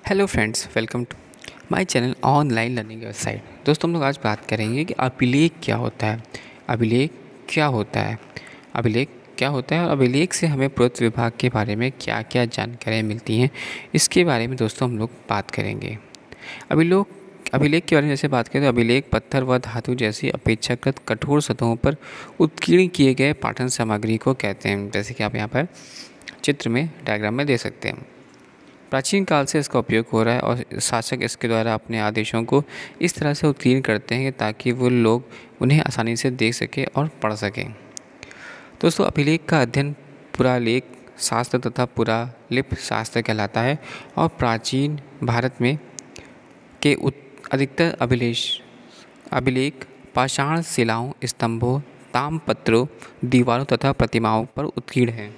Hello friends, welcome to my channel online learning website. दोस्तों, हम लोग आज बात करेंगे कि अभिलेख क्या होता है। अभिलेख क्या होता है अभिलेख क्या होता है और अभिलेख से हमें पुरातत्व विभाग के बारे में क्या क्या जानकारियाँ मिलती हैं, इसके बारे में दोस्तों हम लोग बात करेंगे। अभिलेख के बारे में जैसे बात करें तो अभिलेख पत्थर व धातु जैसी अपेक्षाकृत कठोर सतहों पर उत्कीर्ण किए गए पाठन सामग्री को कहते हैं, जैसे कि आप यहाँ पर चित्र में डायग्राम में दे सकते हैं। प्राचीन काल से इसका उपयोग हो रहा है और शासक इसके द्वारा अपने आदेशों को इस तरह से उत्कीर्ण करते हैं ताकि वो लोग उन्हें आसानी से देख सकें और पढ़ सकें। दोस्तों, अभिलेख का अध्ययन पुरालेख शास्त्र तथा पुरालिपि शास्त्र कहलाता है और प्राचीन भारत में के अधिकतर अभिलेख पाषाण शिलाओं, स्तंभों, ताम्रपत्रों, दीवारों तथा प्रतिमाओं पर उत्कीर्ण हैं।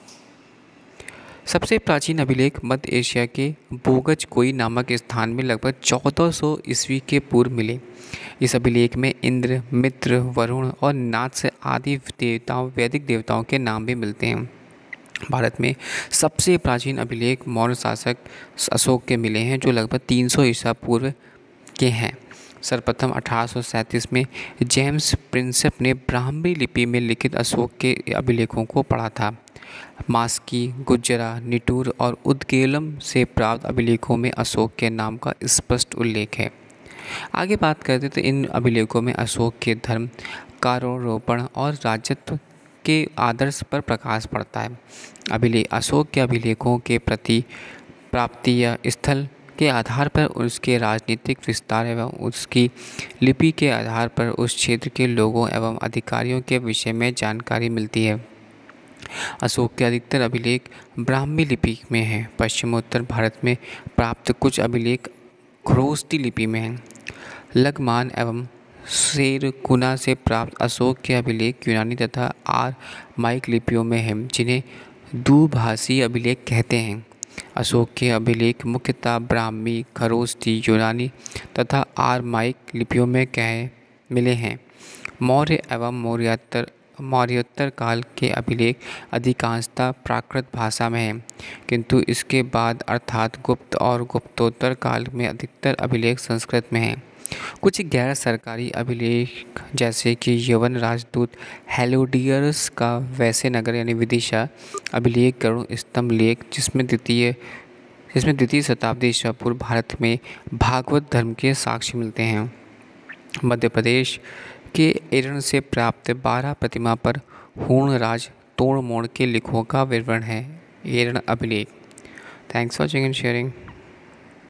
सबसे प्राचीन अभिलेख मध्य एशिया के बोगज कोई नामक स्थान में लगभग 1400 ईस्वी के पूर्व मिले। इस अभिलेख में इंद्र, मित्र, वरुण और नाथ आदि वैदिक देवताओं के नाम भी मिलते हैं। भारत में सबसे प्राचीन अभिलेख मौर्य शासक अशोक के मिले हैं, जो लगभग 300 ईसा पूर्व के हैं। सर्वप्रथम 1837 में जेम्स प्रिंसेप ने ब्राह्मी लिपि में लिखित अशोक के अभिलेखों को पढ़ा था। मास्की, गुज्जरा, निटूर और उदगीलम से प्राप्त अभिलेखों में अशोक के नाम का स्पष्ट उल्लेख है। आगे बात करते तो इन अभिलेखों में अशोक के धर्म, कारारोपण और राजत्व के आदर्श पर प्रकाश पड़ता है। अशोक के अभिलेखों के प्रति प्राप्ति या स्थल के आधार पर उसके राजनीतिक विस्तार एवं उसकी लिपि के आधार पर उस क्षेत्र के लोगों एवं अधिकारियों के विषय में जानकारी मिलती है। अशोक के अधिकतर अभिलेख ब्राह्मी लिपि में हैं। पश्चिमोत्तर भारत में प्राप्त कुछ अभिलेख खरोष्ठी लिपि में हैं। लगमान एवं शेरकुना से प्राप्त अशोक के अभिलेख यूनानी तथा आरमाइक लिपियों में हैं, जिन्हें दुभाषी अभिलेख कहते हैं। अशोक के अभिलेख मुख्यतः ब्राह्मी, खरोष्ठी, यूनानी तथा आरमाइक लिपियों में मिले हैं। मौर्य एवं मौर्योत्तर काल के अभिलेख अधिकांशतः प्राकृत भाषा में हैं, किंतु इसके बाद अर्थात गुप्त और गुप्तोत्तर काल में अधिकतर अभिलेख संस्कृत में हैं। कुछ गैर सरकारी अभिलेख जैसे कि यवन राजदूत हेलोडियस का वैसे नगर यानी विदिशा अभिलेख, गरुड़ स्तंभ लेख, जिसमें द्वितीय शताब्दी ईसा पूर्व भारत में भागवत धर्म के साक्ष्य मिलते हैं। मध्य प्रदेश के एरण से प्राप्त 12 प्रतिमा पर हूणराज तोड़मोड़ के लिखों का विवरण है। एरण अभिलेख। Thanks for watching and sharing.